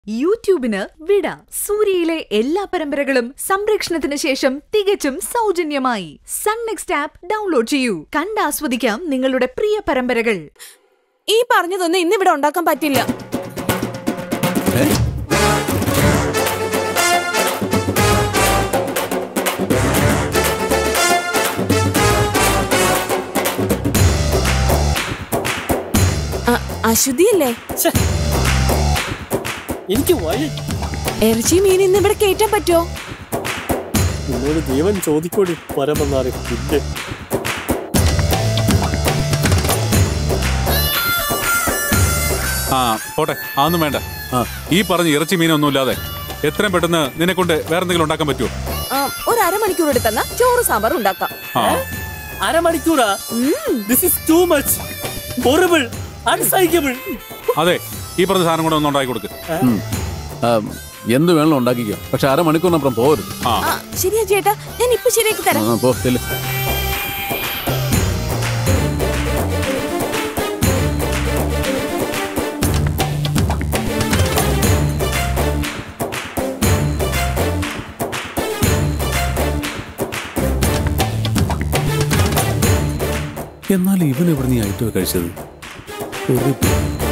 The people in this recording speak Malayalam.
യൂട്യൂബിന് വിട. സൂര്യയിലെ എല്ലാ പരമ്പരകളും സംരക്ഷണത്തിന് ശേഷം തികച്ചും സൗജന്യമായി സൺ നെക്സ്റ്റ് ആപ്പ് ഡൗൺലോഡ് ചെയ്യൂ. കണ്ടാസ്വദിക്കാം നിങ്ങളുടെ പ്രിയ പരമ്പരകൾ. ഈ പറഞ്ഞതൊന്നും ഇന്നിവിടെ ഉണ്ടാക്കാൻ പറ്റില്ല. അശുദ്ധിയല്ലേ? എനിക്ക് ഇറച്ചി മീൻ ഇന്ന് ഇവിടെ കേറ്റാൻ പറ്റുമോ? നിന്നോട് ജീവൻ ചോദിക്കൂടി പരമെന്നാണ്. പിന്നെ പോട്ടെ, അതൊന്നും വേണ്ട. ഈ പറഞ്ഞ ഇറച്ചി മീനൊന്നുമില്ലാതെ എത്രയും പെട്ടെന്ന് നിന്നെ കൊണ്ട് വേറെ എന്തെങ്കിലും ഉണ്ടാക്കാൻ പറ്റുമോ? ഒരു അരമണിക്കൂർ എടുത്തന്ന ചോറ് സാമ്പാർ ഉണ്ടാക്കാം. അരമണിക്കൂറാ? This is too much. Horrible. Unspeakable. അതെ, ഈ പറഞ്ഞ സാധനം കൂടെ ഒന്ന് ഉണ്ടാക്കി കൊടുക്ക്. എന്ത് വേണം ഉണ്ടാക്കിക്കോ, പക്ഷെ അരമണിക്കൂറിനപ്പുറം പോകരുത്. ശരിയാ ചേട്ടാ, ഞാൻ ഇപ്പൊ ശരിയാക്കി തരാം. എന്നാൽ ഇവൻ എവിടെ നീ ഐറ്റം കഴിച്ചത്?